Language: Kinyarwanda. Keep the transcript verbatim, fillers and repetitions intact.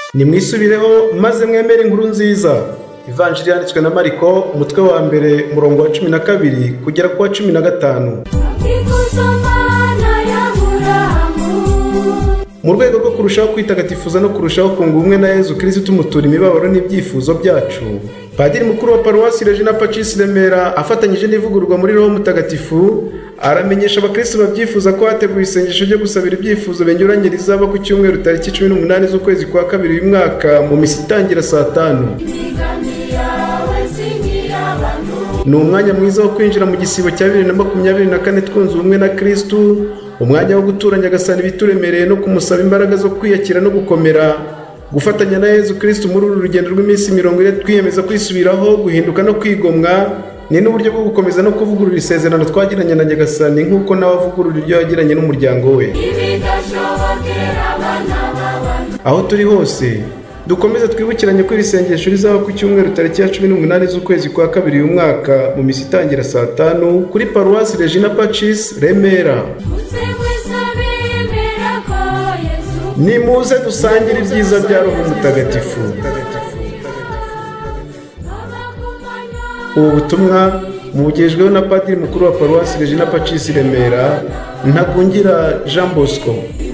Nimwisubireho maze mwemere inkuru nziza. Ivanjili yanditswe na Mariko, umutwe wa mbere, umurongo wa cumi na kabiri kugera ku wa cumi na gatanu. Mu rwego rwo kurushaho kwitagatifuza no kurushaho kunga ubumwe na Yezu Kristo tumutura imibabaro n'ibyifuzo byacu, Padiri mukuru wa Paruwasi Regina Pacis Remera afatanyije n'ivugururwa muri Roho Mutagatifu aramenyesha abakristo babyifuza ko hateguwe isengesho ryo gusabira ibyifuzo binyuranye rizaba ku cyumweru tariki cumi n'umunani z'ukwezi kwa kabiri uyu mwaka mu misa itangira saa tanu. Ni umwanya mwiza wo kwinjira mu gisibo cya bibiri na makumyabiri na kane twunze ubumwe na Kristo, umwanya wo guturanya agasana ibituremereye no kumusaba imbaraga zo kwiyakira no gukomera, gufatanya na Yezu Kristo muri uru rugendo rw'iminsi mirongo ine twiyemeza kwisubiraho, guhinduka no kwigomwa. Ni n'uburyo bwo gukomeza no kuvugurura isezerano twagiranye na Nyagasani nk'uko nawe avugurura iryo yagiranye n'umuryango we. Aho turi hose dukomeze twibukiranye ko iri sengesho rizaba ku cyumweru tariki ya cumi n'umunani z'ukwezi kwa kabiri uyu mwaka mu misa itangira saa tanu kuri Paruwasi Regina Pacis Remera. Nimuze dusangire ibyiza bya Roho Mutagatifu. Ubu butumwa mubugejweho na Padiri mukuru wa Paruwasi Regina Pacis Remera, Ntagungira Jean Bosco.